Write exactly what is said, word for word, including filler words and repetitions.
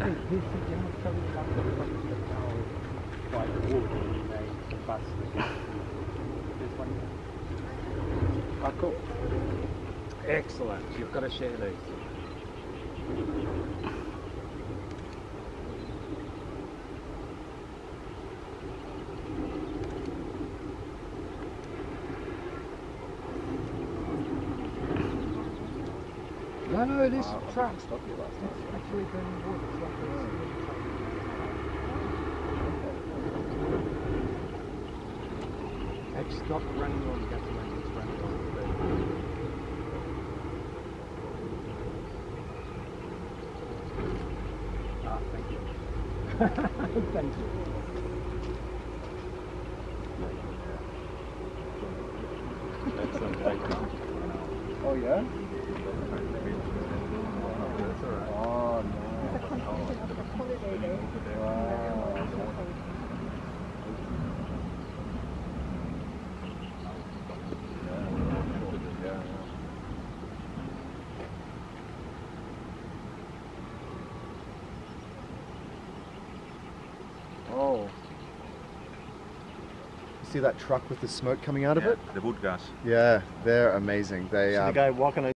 He said, you must come to London now by the water and they the bus. There's one. Oh, cool. Excellent. You've got to share these. No, no, this uh, truck stopped you last night. It's actually burning water. It's like a... It's stopped running on gasoline, it's running on the Ah, thank you. Thank you. Oh yeah? Oh no. Oh. See that truck with the smoke coming out of yeah, it? The wood gas. Yeah, they're amazing. They. So um, the guy walking